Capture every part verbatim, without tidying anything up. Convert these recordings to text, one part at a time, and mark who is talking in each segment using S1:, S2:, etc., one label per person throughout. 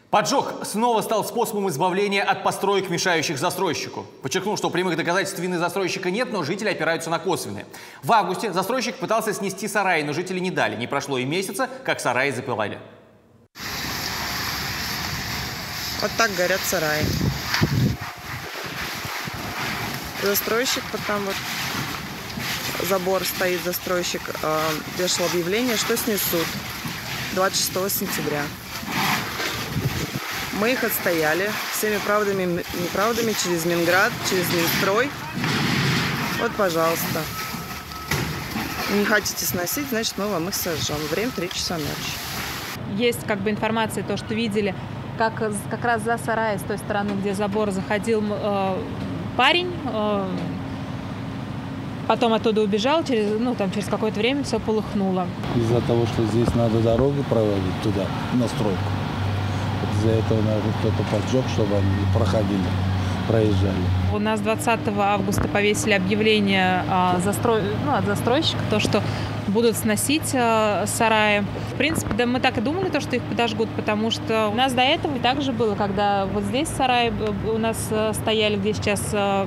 S1: Поджог снова стал способом избавления от построек, мешающих застройщику. Подчеркнул, что прямых доказательств вины застройщика нет, но жители опираются на косвенные. В августе застройщик пытался снести сараи, но жители не дали. Не прошло и месяца, как сараи запылали.
S2: Вот так горят сараи. Застройщик, вот там вот забор стоит, застройщик э, вешал объявление, что снесут двадцать шестого сентября. Мы их отстояли всеми правдами и неправдами через Минград, через Минстрой. Вот, пожалуйста. Не хотите сносить, значит, мы вам их сожжем. Время три часа ночи.
S3: Есть как бы информация, то, что видели, как как раз за сарай, с той стороны, где забор, заходил э, парень. Э, потом оттуда убежал, через, ну, там, через какое-то время все полыхнуло.
S4: Из-за того, что здесь надо дорогу проводить туда, на стройку. Из-за этого, наверное, кто-то поджег, чтобы они проходили, проезжали.
S3: У нас двадцатого августа повесили объявление а, застрой... ну, от застройщика, то, что будут сносить а, сараи. В принципе, да, мы так и думали, то, что их подожгут, потому что у нас до этого и так же было, когда вот здесь сараи у нас а, стояли, где сейчас а,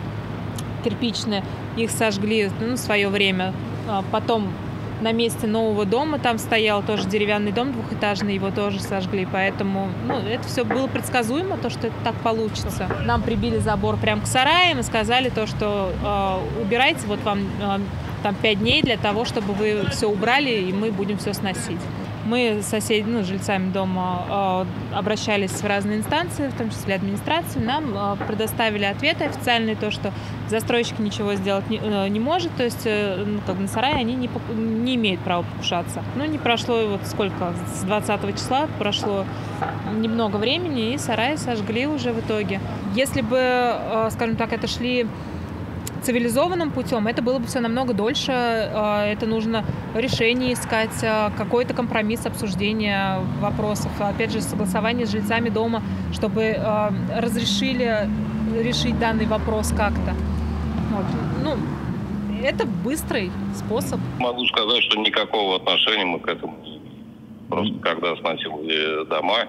S3: кирпичные, их сожгли, ну, в свое время. А, потом на месте нового дома там стоял тоже деревянный дом двухэтажный, его тоже сожгли, поэтому ну, это все было предсказуемо, то, что это так получится. Нам прибили забор прямо к сараям и сказали то, что э, убирайте, вот вам э, там пять дней для того, чтобы вы все убрали, и мы будем все сносить. Мы с соседями, ну, жильцами дома э, обращались в разные инстанции, в том числе администрацию. Нам э, предоставили ответы официальные, то, что застройщик ничего сделать не, э, не может, то есть э, ну, как бы на сарае они не, не имеют права покушаться. Ну, не прошло вот сколько, с двадцатого числа прошло немного времени, и сараи сожгли уже в итоге. Если бы, э, скажем так, это шли цивилизованным путем, это было бы все намного дольше. Это нужно решение искать, какой-то компромисс, обсуждение вопросов, опять же, согласование с жильцами дома, чтобы разрешили решить данный вопрос как-то. Вот. Ну, это быстрый способ.
S5: Могу сказать, что никакого отношения мы к этому не имеем. Просто когда сносили дома,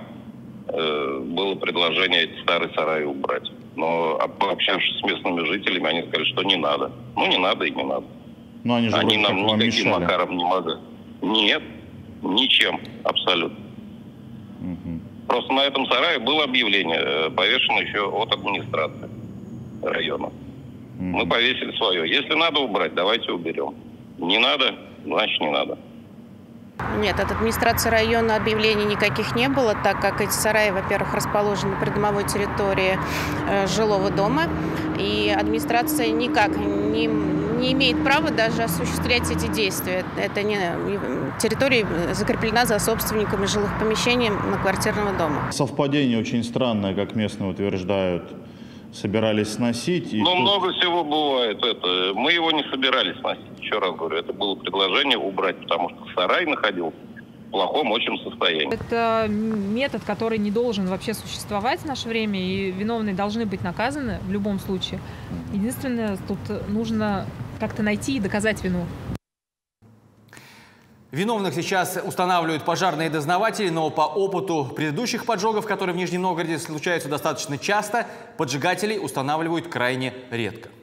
S5: было предложение эти старые сараи убрать. Но пообщавшись с местными жителями, они сказали, что не надо. Ну, не надо и не надо.
S4: Но они же
S5: они нам
S4: вам
S5: никаким
S4: мешали.
S5: макаром не могли. Нет, ничем абсолютно.
S4: Угу.
S5: Просто на этом сарае было объявление, повешено еще от администрации района. Угу. Мы повесили свое. Если надо убрать, давайте уберем. Не надо, значит не надо.
S6: Нет, от администрации района объявлений никаких не было, так как эти сараи, во-первых, расположены на придомовой территории э, жилого дома, и администрация никак не, не имеет права даже осуществлять эти действия. Это не, территория закреплена за собственниками жилых помещений многоквартирного дома.
S7: Совпадение очень странное, как местные утверждают. Собирались сносить.
S5: Ну, тут... много всего бывает. Это. Мы его не собирались сносить. Еще раз говорю, это было предложение убрать, потому что сарай находился в плохом очень состоянии.
S3: Это метод, который не должен вообще существовать в наше время, и виновные должны быть наказаны в любом случае. Единственное, тут нужно как-то найти и доказать вину.
S1: Виновных сейчас устанавливают пожарные дознаватели, но по опыту предыдущих поджогов, которые в Нижнем Новгороде случаются достаточно часто, поджигателей устанавливают крайне редко.